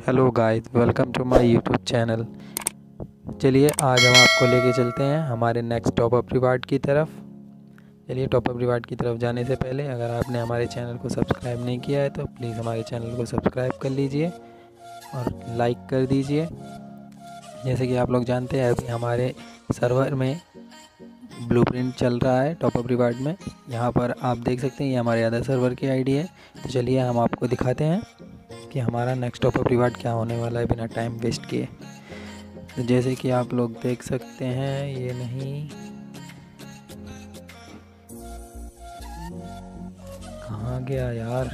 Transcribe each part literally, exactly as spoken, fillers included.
Hello guys, welcome to my YouTube channel. चलिए आज हम आपको लेके चलते हैं हमारे नेक्स्ट टॉप अप रिवार्ड की तरफ। चलिए टॉप अप रिवार्ड की तरफ जाने से पहले अगर आपने हमारे चैनल को सब्सक्राइब नहीं किया है तो प्लीज़ हमारे चैनल को सब्सक्राइब कर लीजिए और लाइक कर दीजिए। जैसे कि आप लोग जानते हैं अभी हमारे सर्वर में ब्लूप्रिंट चल रहा है टॉप अप रिवार्ड में। यहाँ पर आप देख सकते हैं ये हमारे अदर सर्वर की आईडी है। तो चलिए हम आपको दिखाते हैं कि हमारा नेक्स्ट टॉप अप रिवार्ड क्या होने वाला है बिना टाइम वेस्ट किए। तो जैसे कि आप लोग देख सकते हैं ये नहीं कहाँ गया यार।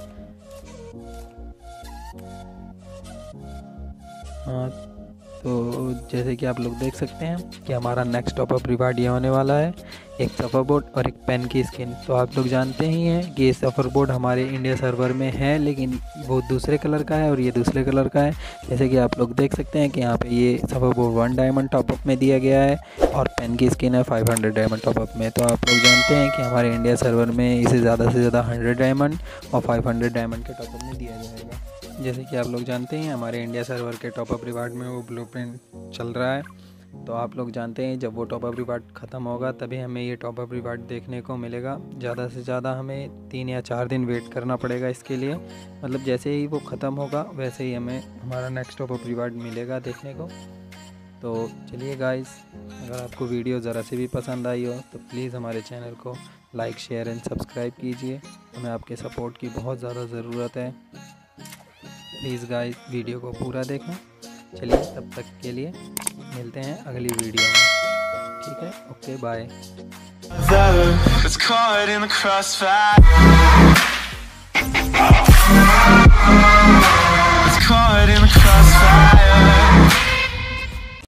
हाँ तो जैसे कि आप लोग देख सकते हैं कि हमारा नेक्स्ट टॉप अप रिवार्ड ये होने वाला है एक सफ़र बोर्ड और एक पेन की स्किन। तो आप लोग जानते ही हैं कि ये सफ़र बोर्ड हमारे इंडिया सर्वर में है लेकिन वो दूसरे कलर का है और ये दूसरे कलर का है। जैसे कि आप लोग देख सकते हैं कि यहाँ पे ये सफ़र बोर्ड वन डायमंड टॉपअप में दिया गया है और पेन की स्किन है फाइव हंड्रेड डायमंड टॉपअप में। तो आप लोग जानते हैं कि हमारे इंडिया सर्वर में इसे ज़्यादा से ज़्यादा हंड्रेड डायमंड और फाइव हंड्रेड डायमंड के टॉपअप में दिया जाएगा। जैसे कि आप लोग जानते हैं हमारे इंडिया सर्वर के टॉप अप रिवार्ड में वो ब्लूप्रिंट चल रहा है। तो आप लोग जानते हैं जब वो टॉप अप रिवार्ड ख़त्म होगा तभी हमें ये टॉप अप रिवार्ड देखने को मिलेगा। ज़्यादा से ज़्यादा हमें तीन या चार दिन वेट करना पड़ेगा इसके लिए। मतलब जैसे ही वो ख़त्म होगा वैसे ही हमें हमारा नेक्स्ट टॉप अप रिवार्ड मिलेगा देखने को। तो चलिए गाइस, अगर आपको वीडियो ज़रा से भी पसंद आई हो तो प्लीज़ हमारे चैनल को लाइक शेयर एंड सब्सक्राइब कीजिए। हमें आपके सपोर्ट की बहुत ज़्यादा ज़रूरत है। प्लीज़ गाइस वीडियो को पूरा देखें। चलिए तब तक के लिए मिलते हैं अगली वीडियो में। ठीक है, okay bye. Caught in the crossfire